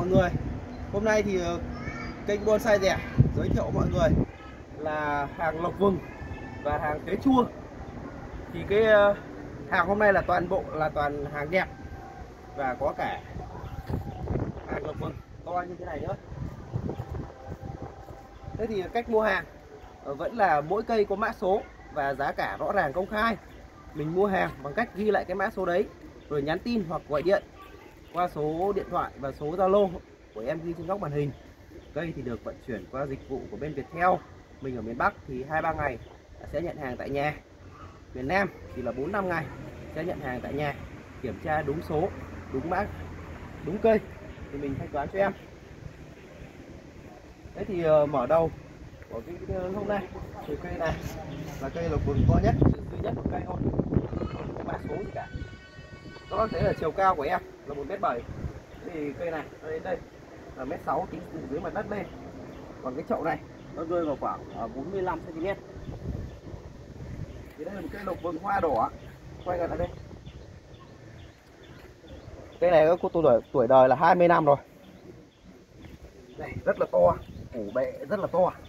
người. Hôm nay thì kênh Bonsai Rẻ giới thiệu mọi người là hàng lộc vừng và hàng tế chua. Thì cái hàng hôm nay là toàn bộ là toàn hàng đẹp và có cả hàng lộc vừng to như thế này nữa. Thế thì cách mua hàng vẫn là mỗi cây có mã số và giá cả rõ ràng công khai. Mình mua hàng bằng cách ghi lại cái mã số đấy rồi nhắn tin hoặc gọi điện qua số điện thoại và số Zalo của em ghi trên góc màn hình. Cây thì được vận chuyển qua dịch vụ của bên Viettel. Mình ở miền Bắc thì 2-3 ngày sẽ nhận hàng tại nhà. Miền Nam thì là 4-5 ngày sẽ nhận hàng tại nhà. Kiểm tra đúng số, đúng mã, đúng cây thì mình thanh toán cho em. Thế thì mở đầu của cái hôm nay thì cây này là cây lộc vừng to nhất, duy nhất một cây thôi, không có mã số gì cả. Các bác thấy là chiều cao của em là 1m7, thì cây này nó đến đây là 1m6 tính từ dưới mặt đất lên. Còn cái chậu này nó rơi vào khoảng 45 cm. Thì đây là một cây lộc vừng hoa đỏ. Quay gần lại đây. Cây này có tuổi đời là 20 năm rồi. Đây, rất là to, củ bệ rất là to.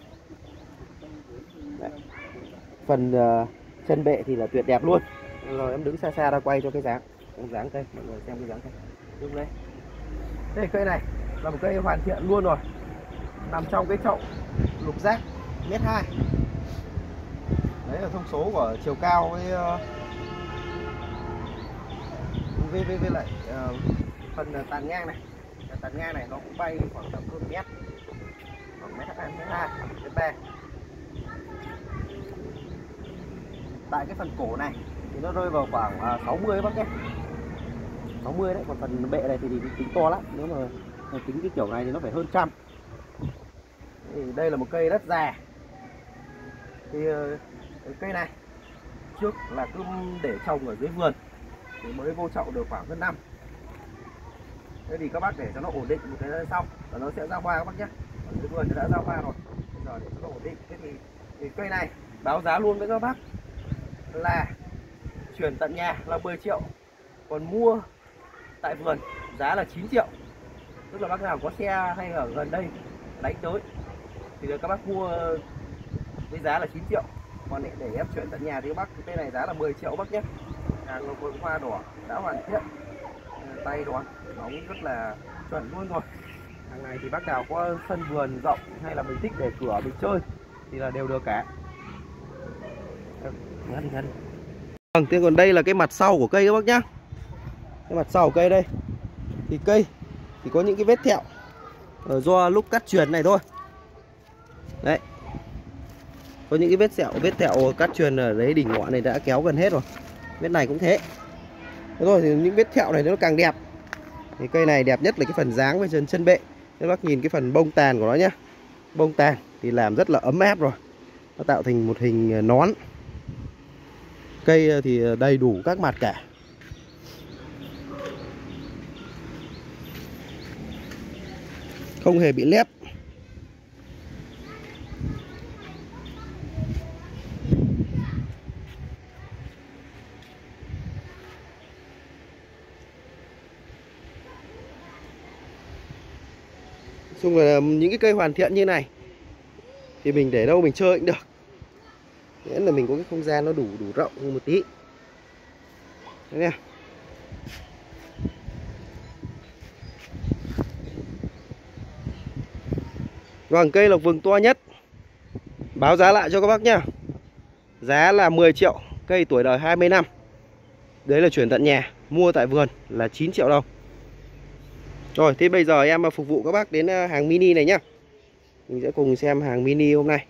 Đấy. Phần chân bệ thì là tuyệt đẹp luôn. Rồi em đứng xa xa ra quay cho cái dáng cây, mọi người xem cái dáng cây. Đúng đấy. Đây, cây này là một cây hoàn thiện luôn rồi. Nằm trong cái chậu lục giác 1m2. Đấy là thông số của chiều cao với lại phần tàn ngang này. Tàn ngang này nó cũng bay khoảng tầm hơn mét, khoảng mét 2, 1m2. Tại cái phần cổ này thì nó rơi vào khoảng 60 bác nhé, 60 đấy. Còn phần bệ này thì tính to lắm, nếu mà tính cái kiểu này thì nó phải hơn 100. Thì đây là một cây rất già. Thì cây này trước là cứ để trồng ở dưới vườn thì mới vô chậu được khoảng hơn năm. Thế thì các bác để cho nó ổn định một thời gian xong và nó sẽ ra hoa các bác nhé. Ở dưới vườn thì đã ra hoa rồi, bây giờ để cho nó ổn định. Thế thì cây này báo giá luôn với các bác là chuyển tận nhà là 10 triệu, còn mua tại vườn giá là 9 triệu. Tức là bác nào có xe hay ở gần đây đánh tới thì các bác mua với giá là 9 triệu. Còn để em chuyển tận nhà thì các bác cây này giá là 10 triệu bác nhé. Hàng lộc vừng hoa đỏ đã hoàn thiện, tay đón nó cũng rất là chuẩn luôn rồi. Hàng này thì bác nào có sân vườn rộng hay là mình thích để cửa mình chơi thì là đều được cả. Vâng, thế còn đây là cái mặt sau của cây các bác nhá. Cái mặt sau của cây đây thì cây thì có những cái vết thẹo do lúc cắt chuyền này thôi. Đấy, có những cái vết thẹo cắt chuyền ở đấy, đỉnh ngọn này đã kéo gần hết rồi. Vết này cũng thế. Thế rồi thì những vết thẹo này nó càng đẹp. Thì cây này đẹp nhất là cái phần dáng với chân bệ. Các bác nhìn cái phần bông tàn của nó nhá. Bông tàn thì làm rất là ấm áp rồi. Nó tạo thành một hình nón. Cây thì đầy đủ các mặt cả. Không hề bị lép. Chung là những cái cây hoàn thiện như này thì mình để đâu mình chơi cũng được, miễn là mình có cái không gian nó đủ rộng hơn một tí. Đấy nha. Vâng, cây lộc vừng to nhất báo giá lại cho các bác nhá. Giá là 10 triệu, cây tuổi đời 20 năm. Đấy là chuyển tận nhà, mua tại vườn là 9 triệu đồng. Rồi, thế bây giờ em phục vụ các bác đến hàng mini này nhá. Mình sẽ cùng xem hàng mini hôm nay.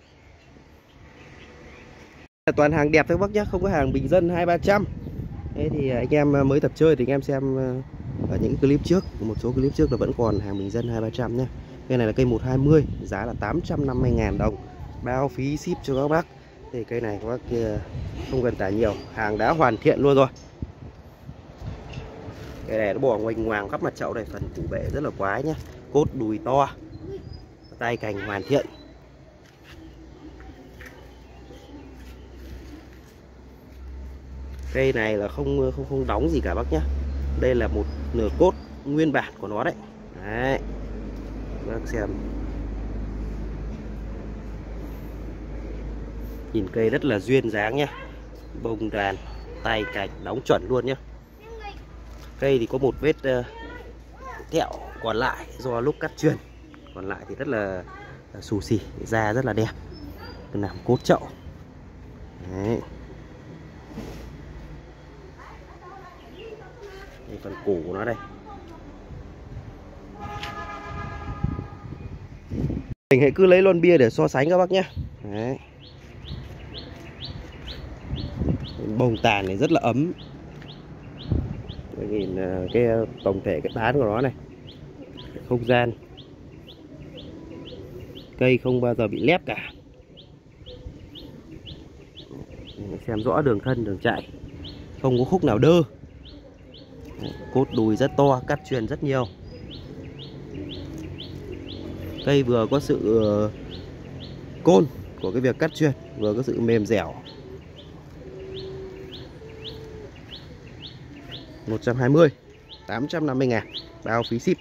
Toàn hàng đẹp thôi các bác nhá, không có hàng bình dân 200-300. Thế thì anh em mới tập chơi thì anh em xem ở những clip trước, một số clip trước là vẫn còn hàng bình dân 200-300 nhá. Cây này là cây 120, giá là 850.000 đồng, bao phí ship cho các bác. Thì cây này các bác không cần tải nhiều, hàng đã hoàn thiện luôn rồi. Cái này nó bò ngoành ngoàng khắp mặt chậu này, phần củ bệ rất là quái nhá, cốt đùi to, tay cành hoàn thiện. Cây này là không đóng gì cả bác nhá. Đây là một nửa cốt nguyên bản của nó đấy. Đấy, bác xem. Nhìn cây rất là duyên dáng nhá. Bông đàn, tay cành đóng chuẩn luôn nhá. Cây thì có một vết thẹo còn lại do lúc cắt chuyền. Còn lại thì rất là xù xì, da rất là đẹp. Làm cốt chậu. Đấy. Đây, phần cổ của nó đây. Mình hãy cứ lấy lon bia để so sánh các bác nhé. Đấy. Bông tàn này rất là ấm. Nhìn cái tổng thể cái tán của nó này, không gian cây không bao giờ bị lép cả. Mình xem rõ đường thân đường chạy, không có khúc nào đơ. Cốt đùi rất to, cắt chuyền rất nhiều. Cây vừa có sự côn của cái việc cắt chuyền, vừa có sự mềm dẻo. 120, 850.000 bao phí ship.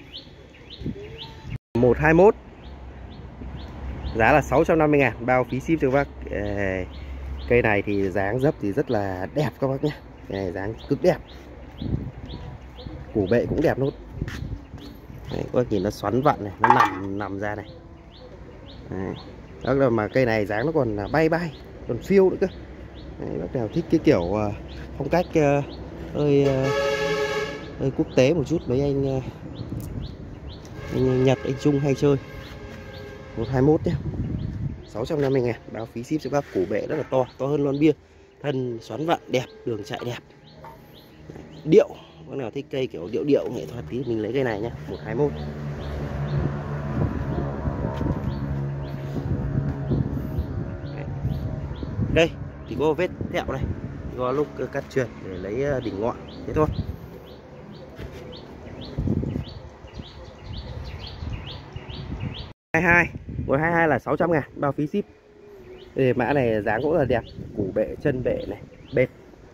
121 giá là 650.000 bao phí ship cho các bác. Cây này thì dáng dấp thì rất là đẹp các bác nhé. Cây này dáng cực đẹp. Củ bệ cũng đẹp nốt. Đấy, các bác nhìn nó xoắn vặn này, nó nằm ra này. Đấy. Đó là mà cây này dáng nó còn bay còn phiêu nữa cơ. Đấy, bác nào thích cái kiểu phong cách hơi quốc tế một chút, mấy anh Nhật, anh Trung hay chơi. 121 nhé, 650.000 bao phí ship cho các. Củ bệ rất là to hơn lon bia, thân xoắn vặn đẹp, đường chạy đẹp, điệu. Bác nào thích cây kiểu điệu nghệ thuật tí mình lấy cây này nhé. 121. Đây thì có vết thẹo này do lúc cắt chuyền để lấy đỉnh ngọn, thế thôi. Một 22 là 600.000 bao phí ship. Đây, mã này dáng cũng là đẹp, củ bệ, chân bệ này, bệt,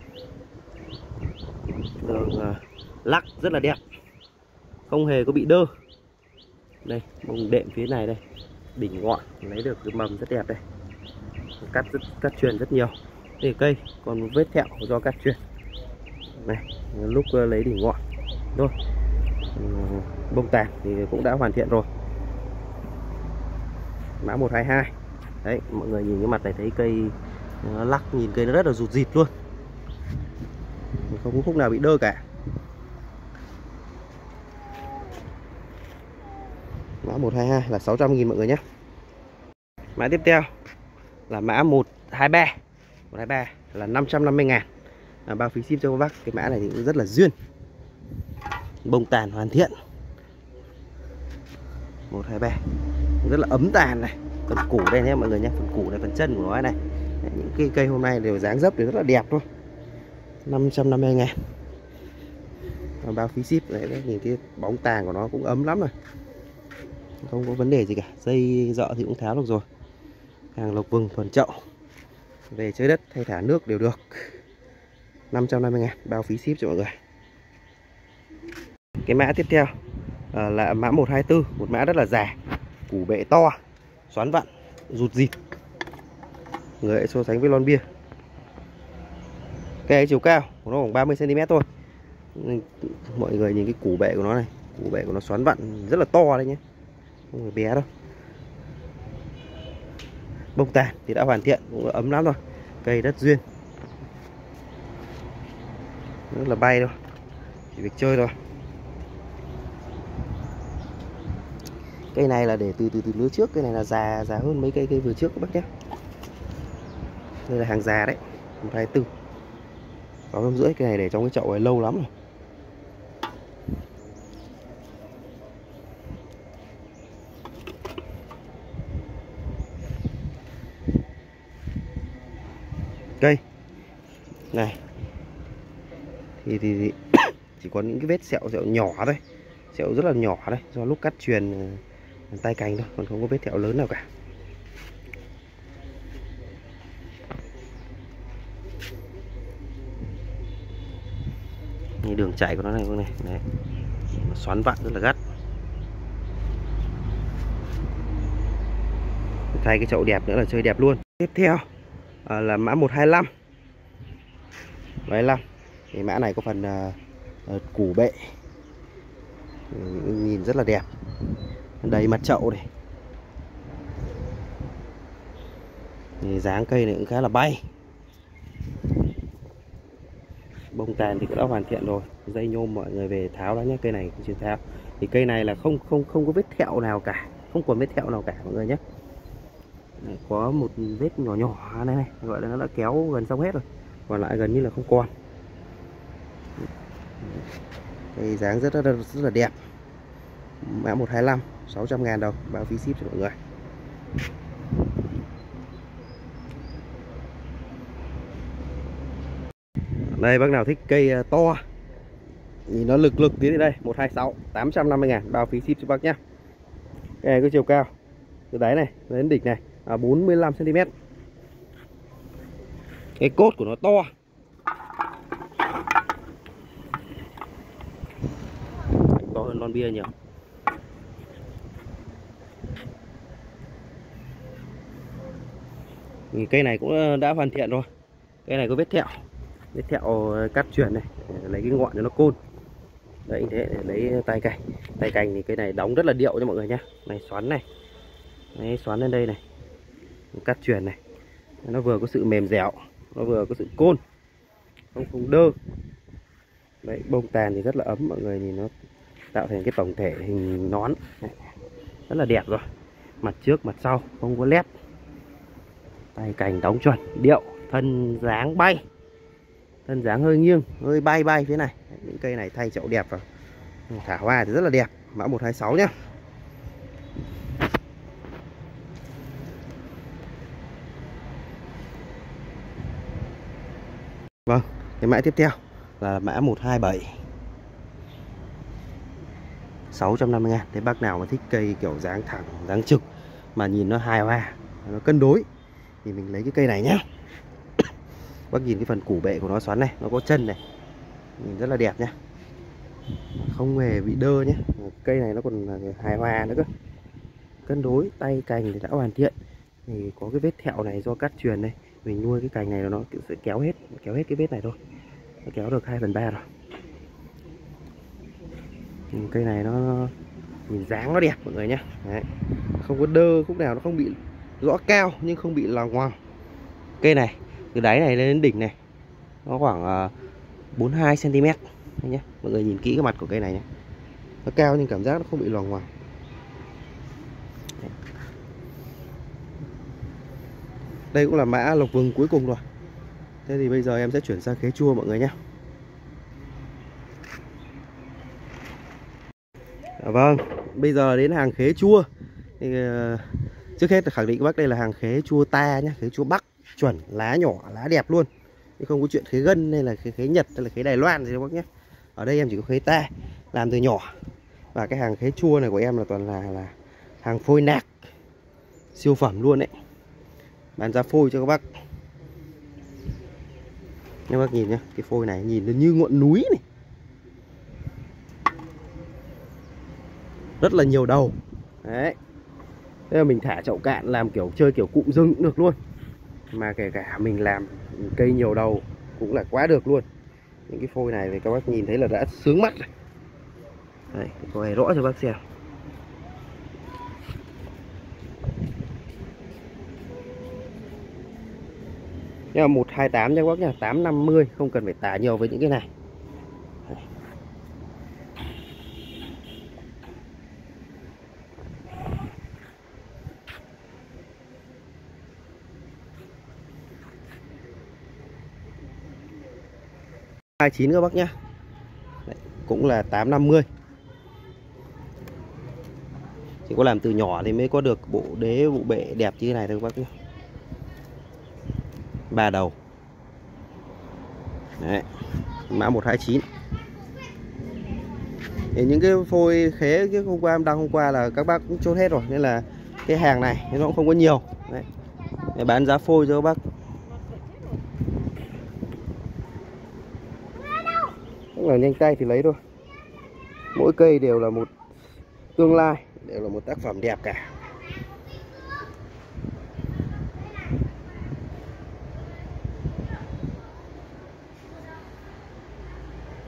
đường lắc rất là đẹp, không hề có bị đơ. Đây bông đệm phía này đây, đỉnh ngọn lấy được cái mầm rất đẹp đây, cắt chuyền rất nhiều. Đây cây còn một vết thẹo do cắt chuyền này lúc lấy đỉnh ngọn thôi. Bông tàn thì cũng đã hoàn thiện rồi. Mã 122. Đấy, mọi người nhìn cái mặt này thấy cây nó lắc, nhìn cây nó rất là rụt rịt luôn, không có khúc nào bị đơ cả. Mã 122 là 600.000 mọi người nhé. Mã tiếp theo là mã 123. 123 là 550.000 bao phí ship cho các bác. Cái mã này thì cũng rất là duyên, bông tàn hoàn thiện. 123 rất là ấm tàn này. Phần củ đây nhé mọi người nhé, phần củ này, phần chân của nó này. Những cái cây hôm nay đều dáng dấp đều rất là đẹp thôi. 550.000 bao phí ship. Đấy, nhìn cái bóng tàn của nó cũng ấm lắm rồi, không có vấn đề gì cả. Dây dợ thì cũng tháo được rồi. Hàng lộc vừng, phần chậu, về chơi đất hay thả nước đều được. 550.000 bao phí ship cho mọi người. Cái mã tiếp theo là mã 124, một mã rất là già, củ bệ to, xoắn vặn, rụt rịt. Người hãy so sánh với lon bia. Cây chiều cao của nó khoảng 30 cm thôi. Mọi người nhìn cái củ bệ của nó này, củ bệ của nó xoắn vặn rất là to đấy nhé, không phải bé đâu. Bông tàn thì đã hoàn thiện, cũng ấm lắm rồi. Cây rất duyên, rất là bay thôi, chỉ việc chơi thôi. Cây này là để từ lứa trước, cây này là già hơn mấy cây vừa trước các bác nhé. Đây là hàng già đấy, 124. 650, cây này để trong cái chậu này lâu lắm rồi. Cây này thì chỉ có những cái vết sẹo nhỏ thôi, sẹo rất là nhỏ đây, do lúc cắt chuyền tay cành thôi, còn không có vết thẹo lớn nào cả. Như đường chạy của nó này, này. Nó xoắn vặn rất là gắt. thay cái chậu đẹp nữa là chơi đẹp luôn. Tiếp theo là mã 125. 125 thì mã này có phần củ bệ, nhìn rất là đẹp, đầy mặt chậu này. Thì dáng cây này cũng khá là bay. Bông tàn thì cũng đã hoàn thiện rồi, dây nhôm mọi người về tháo đã nhé, cây này cũng chưa tháo. Thì cây này là không có vết thẹo nào cả, không còn vết thẹo nào cả mọi người nhé. Có một vết nhỏ nhỏ này, gọi là nó đã kéo gần xong hết rồi, còn lại gần như là không còn. Cây dáng rất là đẹp. Mã 125, 600.000 đồng, bao phí ship cho mọi người. Đây, bác nào thích cây to nhìn nó lực tiến đến đây, 126, 850.000, bao phí ship cho bác nhé. Cây này có chiều cao từ đáy này đến đỉnh này 45 cm. Cái cốt của nó to. To hơn lon bia nhiều. Thì cây này cũng đã hoàn thiện rồi. Cây này có vết thẹo cắt chuyền này, lấy cái ngọn cho nó côn. Đấy, thế để lấy tay cành. Tay cành thì cây này đóng rất là điệu cho mọi người nhé. Này xoắn này. Đấy, xoắn lên đây này. Cắt chuyền này. Nó vừa có sự mềm dẻo, nó vừa có sự côn, không đơ. Đấy, bông tàn thì rất là ấm mọi người, nhìn nó tạo thành cái tổng thể hình nón. Đấy, rất là đẹp rồi. Mặt trước, mặt sau không có lép. Tay cành đóng chuẩn, điệu, thân dáng bay. Thân dáng hơi nghiêng, hơi bay phía này. Những cây này thay chậu đẹp vào, thả hoa thì rất là đẹp. Mã 126 nhá. Vâng, cái mã tiếp theo là mã 127, 650.000. Thế bác nào mà thích cây kiểu dáng thẳng, dáng trực mà nhìn nó hài hòa, nó cân đối thì mình lấy cái cây này nhá. Bác nhìn cái phần củ bệ của nó xoắn này, nó có chân này, nhìn rất là đẹp nhá, không hề bị đơ nhé. Cây này nó còn hài hòa nữa cơ, cân đối. Tay cành thì đã hoàn thiện. Thì có cái vết thẹo này do cắt chuyền đây, mình nuôi cái cành này nó sẽ kéo hết cái vết này thôi, nó kéo được 2/3 rồi. Cây này nó nhìn dáng nó đẹp mọi người nhé. Đấy, không có đơ khúc nào, nó không bị rõ cao nhưng không bị loằng ngoằng. Cây này từ đáy này lên đến đỉnh này nó khoảng 42 cm nhé. Mọi người nhìn kỹ cái mặt của cây này nhé, nó cao nhưng cảm giác nó không bị loằng ngoằng. Đây cũng là mã lộc vừng cuối cùng rồi. Thế thì bây giờ em sẽ chuyển sang khế chua mọi người nhé. Vâng, bây giờ đến hàng khế chua. Thì trước hết là khẳng định các bác đây là hàng khế chua ta nhé, khế chua Bắc chuẩn, lá nhỏ, lá đẹp luôn. Nhưng không có chuyện khế gân hay là khế Nhật hay là khế Đài Loan gì đâu bác nhé. Ở đây em chỉ có khế ta, làm từ nhỏ. Và cái hàng khế chua này của em là toàn là hàng phôi nạc, siêu phẩm luôn đấy. Bán giá phôi cho các bác. Các bác nhìn nhá, cái phôi này nhìn nó như ngọn núi này, rất là nhiều đầu. Đấy, thế là mình thả chậu cạn làm kiểu chơi kiểu cụm rừng cũng được luôn, mà kể cả mình làm cây nhiều đầu cũng là quá được luôn. Những cái phôi này thì các bác nhìn thấy là đã sướng mắt rồi. Đây, quay rõ cho bác xem. Nhưng mà 128 nha các bác nha, 850, không cần phải tả nhiều với những cái này. Đây. $29 các bác nhá. Đấy, cũng là 850. Chỉ có làm từ nhỏ thì mới có được bộ đế, bộ bệ đẹp như thế này thôi các bác nhé. 3 đầu. Đấy, mã 129. Thì những cái phôi khế cái hôm qua em đăng hôm qua là các bác cũng chốt hết rồi, nên là cái hàng này nó cũng không có nhiều. Đấy, để bán giá phôi cho các bác. Tức là nhanh tay thì lấy thôi. Mỗi cây đều là một tương lai, đều là một tác phẩm đẹp cả.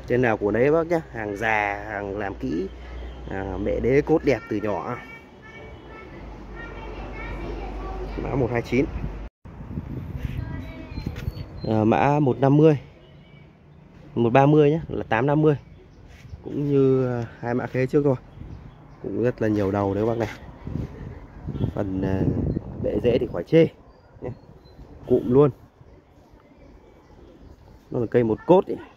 Trên nào của đấy bác nhá, hàng già, hàng làm kỹ, mẹ đế cốt đẹp từ nhỏ. Mã 129, mã 150, 130 nhé, là 850, cũng như hai mã khế trước thôi, cũng rất là nhiều đầu đấy bác này. Phần bệ rễ thì khỏi chê nhé. Cụm luôn, nó là cây một cốt ấy.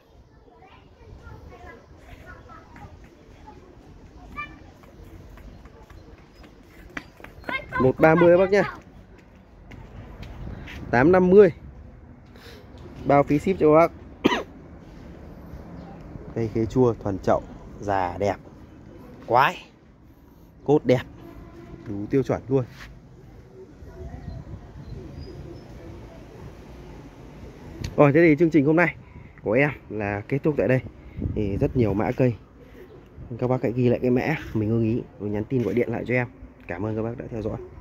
Một 30 bác nhá, 850, bao phí ship cho bác. Cây khế chua thuần chậu, già đẹp, quái, cốt đẹp, đủ tiêu chuẩn luôn. Rồi thế thì chương trình hôm nay của em là kết thúc tại đây. Thì rất nhiều mã cây, các bác hãy ghi lại cái mã mình ưng ý rồi nhắn tin gọi điện lại cho em. Cảm ơn các bác đã theo dõi.